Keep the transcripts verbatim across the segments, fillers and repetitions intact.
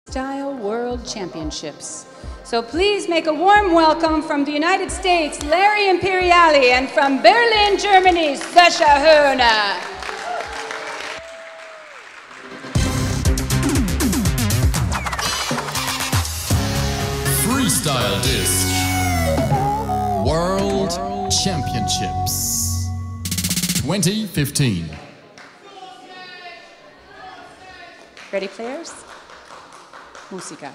Style World Championships. So please make a warm welcome from the United States, Larry Imperiali, and from Berlin, Germany, Sascha Hörner. Freestyle Disc World Championships twenty fifteen. Ready, players? Música.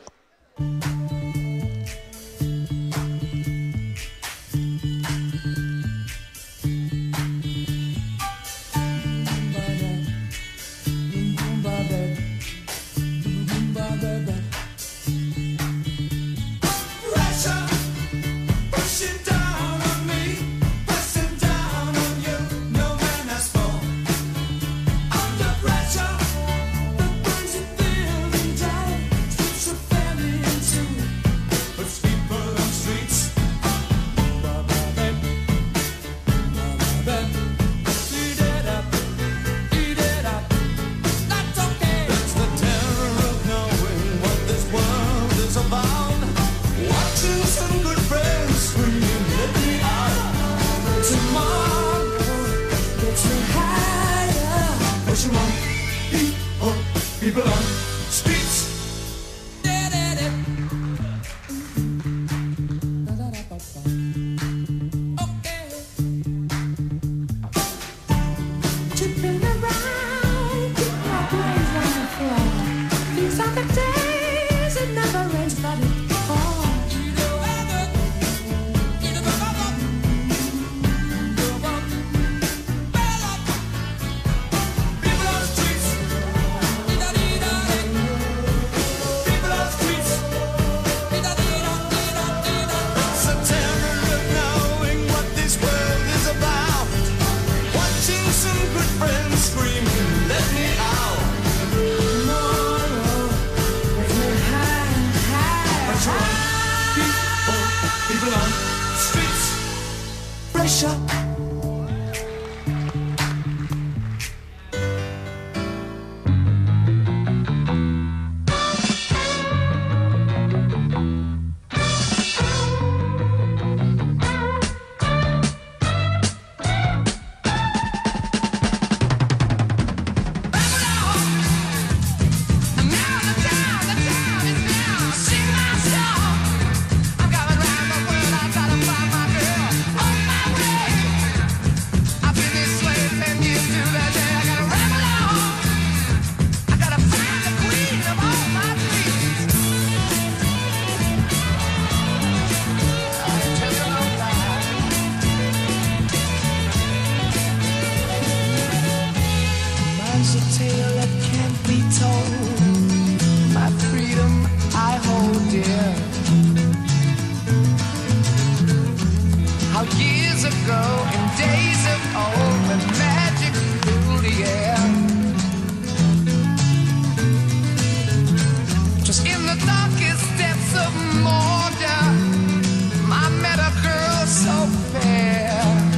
People on streets. Okay. Tripping around, keep my brains on the floor. These are the days it never rains, but it falls. People on streets. Pressure. Mine's a tale that can't be told. My freedom I hold dear. How years ago, in days of old, when magic filled the air, just in the darkest depths of Mordor, I met a girl so fair.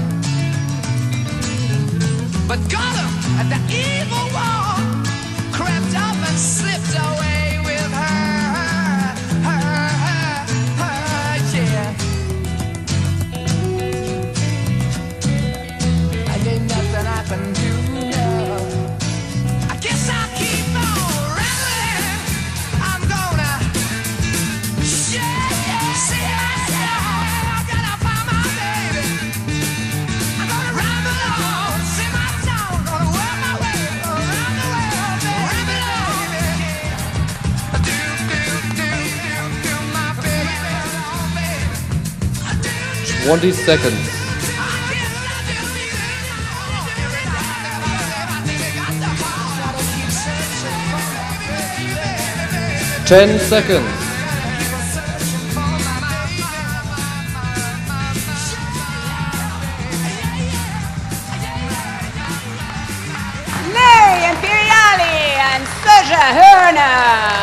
But Gollum and the evil one crept up and slipped away with her, her, her, her, yeah. And ain't nothing I can do now. I guess I'll keep on rambling. I'm gonna shake, see myself. I gotta find my baby. I'm gonna ramble on, sing my song, gonna work my way around the world, baby. Do, do, do, do, do, my baby. Do, do, twenty seconds. ten seconds. Larry Imperiali and Sascha Hörner.